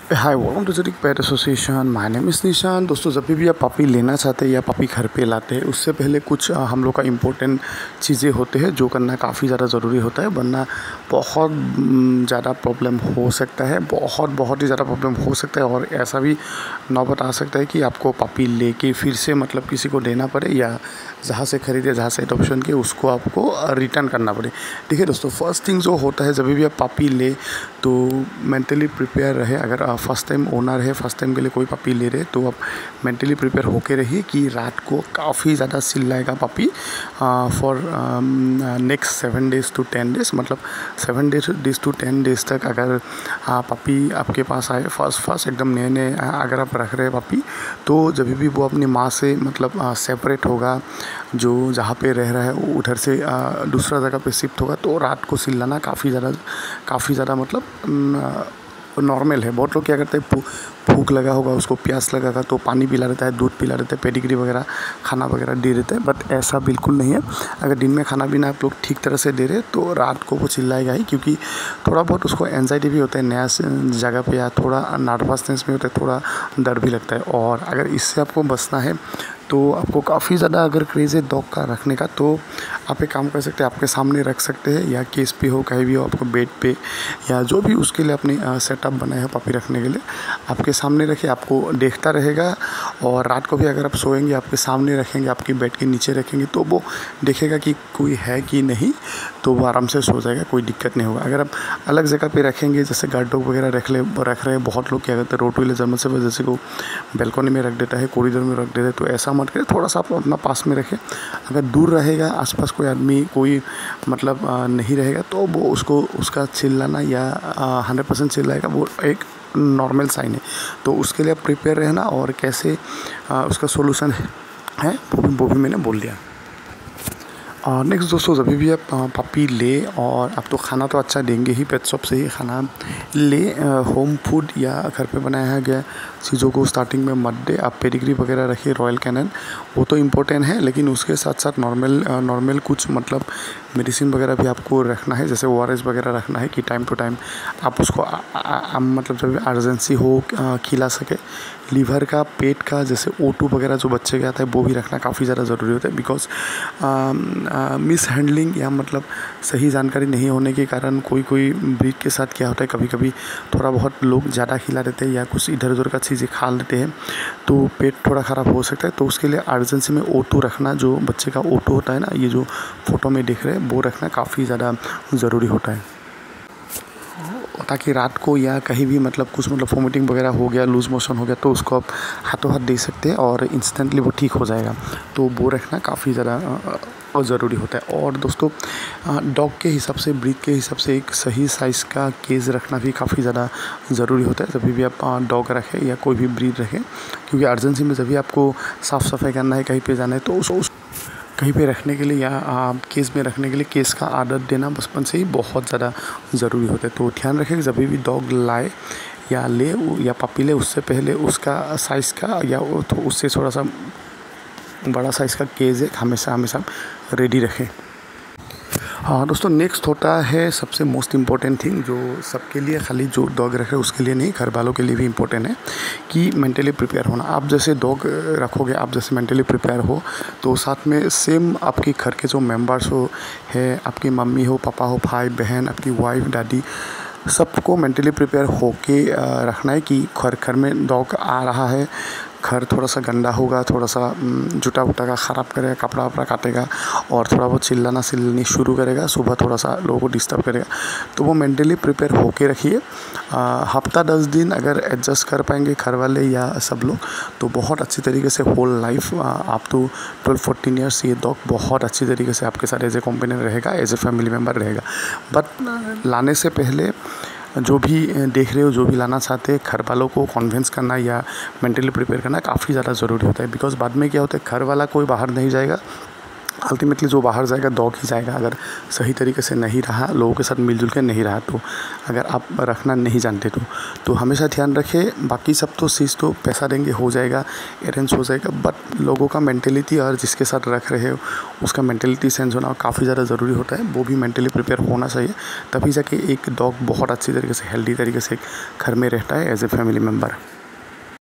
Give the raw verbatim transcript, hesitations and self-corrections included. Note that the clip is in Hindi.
Hi welcome to Jetic pet association. My name is Nishan. दोस्तों, जब भी आप पपी लेना चाहते हैं या पपी घर पे लाते हैं, उससे पहले कुछ अ, हम लोग का इम्पोर्टेंट चीज़ें होते हैं जो करना काफ़ी ज़्यादा ज़रूरी होता है, वरना बहुत उम, ज़्यादा प्रॉब्लम हो सकता है। बहुत बहुत ही ज़्यादा प्रॉब्लम हो सकता है और ऐसा भी नौबत आ सकता है कि आपको पपी लेके फिर से मतलब किसी को देना पड़े या जहाँ से ख़रीदे, जहाँ से एडॉप्शन किए, उसको आपको रिटर्न करना पड़े। ठीक है दोस्तों, फर्स्ट थिंग जो होता है जब भी आप पपी ले तो मेंटली प्रिपेयर रहे। अगर फर्स्ट टाइम ओनर है, फर्स्ट टाइम के लिए कोई पपी ले रहे तो आप मेंटली प्रिपेयर होके रहिए कि रात को काफ़ी ज़्यादा चिल्लाएगा puppy for next seven days to ten days. मतलब seven days days to ten days तक अगर पपी आपके पास आए फर्स्ट फर्स्ट एकदम नए नए अगर आप रख रहे हैं पपी, तो जब भी वो अपनी माँ से मतलब सेपरेट होगा, जो जहाँ पे रह रहा है वो उधर से आ, दूसरा जगह पे शिफ्ट होगा, तो रात को चिल्लाना काफ़ी ज़्यादा काफ़ी ज़्यादा मतलब नॉर्मल है। बहुत लोग क्या करते हैं, भूख लगा होगा, उसको प्यास लगा होगा तो पानी पिला देता है, दूध पिला देता है, पेडिग्री वगैरह खाना वगैरह दे देते हैं। बट ऐसा बिल्कुल नहीं है। अगर दिन में खाना पीना आप लोग ठीक तरह से दे रहे तो रात को वो चिल्लाएगा ही, क्योंकि थोड़ा बहुत उसको एंजाइटी भी होता है नया जगह पे, या थोड़ा नर्वसनेस भी होता है, थोड़ा डर भी लगता है। और अगर इससे आपको बचना है तो आपको काफ़ी ज़्यादा अगर क्रेज़ है डॉग का रखने का, तो आप एक काम कर सकते हैं, आपके सामने रख सकते हैं, या केस पे हो, कहीं भी हो, आपको बेड पे या जो भी उसके लिए अपनी सेटअप बनाए हो पपी रखने के लिए, आपके सामने रखिए, आपको देखता रहेगा। और रात को भी अगर आप सोएंगे, आपके सामने रखेंगे, आपकी बेड के नीचे रखेंगे, तो वो देखेगा कि कोई है कि नहीं, तो वो आराम से सो जाएगा, कोई दिक्कत नहीं होगा। अगर आप अलग जगह पे रखेंगे, जैसे गार्ड डॉग वगैरह रख ले रख रहे हैं, बहुत लोग क्या करते हैं, रोटवीलर जर्मन शेफर्ड जैसे को बैल्कनी में रख देता है, कॉरिडोर में रख देता है, तो ऐसा मत करें। थोड़ा सा आप अपना पास में रखें। अगर दूर रहेगा, आसपास कोई आदमी कोई मतलब नहीं रहेगा, तो वो उसको उसका चिल्लाना या हंड्रेड परसेंट चिल्लाएगा, वो एक नॉर्मल साइन है। तो उसके लिए आप प्रिपेयर रहना, और कैसे आ, उसका सोल्यूशन है, है वो भी वो भी मैंने बोल दिया। और नेक्स्ट दोस्तों, जब भी आप पपी ले, और आप तो खाना तो अच्छा देंगे ही, पेट शॉप से ही खाना ले, होम फूड या घर पे बनाया गया चीज़ों को स्टार्टिंग में मत दे। आप पेडिग्री वगैरह रखिए, रॉयल कैनन, वो तो इम्पोर्टेंट है, लेकिन उसके साथ साथ नॉर्मल नॉर्मल कुछ मतलब मेडिसिन वगैरह भी आपको रखना है, जैसे ओ आर एस वगैरह रखना है कि टाइम टू टाइम आप उसको आ, आ, आ, मतलब जब अर्जेंसी हो आ, खिला सके। लीवर का, पेट का, जैसे ओ टू वगैरह जो बच्चे के आता है, वो भी रखना काफ़ी ज़्यादा ज़रूरी होता है। बिकॉज मिस हैंडलिंग या मतलब सही जानकारी नहीं होने के कारण कोई कोई ब्रीड के साथ क्या होता है, कभी कभी थोड़ा बहुत लोग ज़्यादा खिला देते हैं या कुछ इधर उधर का चीज़ें खा लेते हैं, तो पेट थोड़ा ख़राब हो सकता है। तो उसके लिए अर्जेंसी में ओ टू रखना, जो बच्चे का ओ टू होता है ना, ये जो फ़ोटो में दिख रहे हैं, वो रखना काफ़ी ज़्यादा ज़रूरी होता है, ताकि रात को या कहीं भी मतलब कुछ मतलब वोमिटिंग वगैरह हो गया, लूज़ मोशन हो गया, तो उसको आप हाथों हाथ दे सकते हैं और इंस्टेंटली वो ठीक हो जाएगा। तो वो रखना काफ़ी ज़्यादा ज़रूरी होता है। और दोस्तों, डॉग के हिसाब से, ब्रीड के हिसाब से एक सही साइज़ का केज रखना भी काफ़ी ज़्यादा ज़रूरी होता है जब भी आप डॉग रखें या कोई भी ब्रीड रखें, क्योंकि अर्जेंसी में जब भी आपको साफ़ सफाई करना है, कहीं पे जाना है, तो उस, उस कहीं पे रखने के लिए या केस में रखने के लिए केस का आदत देना बचपन से ही बहुत ज़्यादा ज़रूरी होता है। तो ध्यान रखें कि जब भी डॉग लाए या ले या पपी ले, उससे पहले उसका साइज़ का या तो उससे थोड़ा सा बड़ा साइज़ का केज है हमेशा हमेशा रेडी रखें। हाँ दोस्तों, नेक्स्ट होता है सबसे मोस्ट इम्पॉर्टेंट थिंग, जो सबके लिए, खाली जो डॉग रख रहे हैं उसके लिए नहीं, घर वालों के लिए भी इम्पोर्टेंट है, कि मेंटली प्रिपेयर होना। आप जैसे डॉग रखोगे, आप जैसे मेंटली प्रिपेयर हो, तो साथ में सेम आपके घर के जो मेंबर्स हो है, आपकी मम्मी हो, पापा हो, भाई बहन, आपकी वाइफ, दादी, सबको मेंटली प्रिपेयर होके रखना है कि घर घर में डॉग आ रहा है, घर थोड़ा सा गंदा होगा, थोड़ा सा जूता वूटा का ख़राब करेगा, कपड़ा वपड़ा काटेगा, और थोड़ा बहुत चिल्लाना चिल्लानी शुरू करेगा, सुबह थोड़ा सा लोगों को डिस्टर्ब करेगा। तो वो मेंटली प्रिपेयर होके रखिए। हफ्ता दस दिन अगर एडजस्ट कर पाएंगे घर वाले या सब लोग, तो बहुत अच्छी तरीके से होल लाइफ आप तो ट्वेल्व फोर्टीन ईयर्स ये डॉग बहुत अच्छी तरीके से आपके साथ एज ए कंपेनियन रहेगा, एज ए फैमिली मेम्बर रहेगा। बट लाने से पहले जो भी देख रहे हो, जो भी लाना चाहते हैं, घर वालों को कन्विंस करना या मेंटली प्रिपेयर करना काफ़ी ज़्यादा ज़रूरी होता है। बिकॉज़ बाद में क्या होता है, घर वाला कोई बाहर नहीं जाएगा, अल्टीमेटली जो बाहर जाएगा डॉग ही जाएगा। अगर सही तरीके से नहीं रहा, लोगों के साथ मिलजुल के नहीं रहा, तो अगर आप रखना नहीं जानते तो तो हमेशा ध्यान रखें। बाकी सब तो चीज़ तो पैसा देंगे हो जाएगा, अरेंज हो जाएगा, बट लोगों का मेंटेलिटी और जिसके साथ रख रहे हो उसका मेंटेलिटी सेंस होना काफ़ी ज़्यादा ज़रूरी होता है। वो भी मेंटली प्रिपेयर होना चाहिए, तभी जाके एक डॉग बहुत अच्छी तरीके से हेल्दी तरीके से घर में रहता है एज ए फैमिली मेम्बर।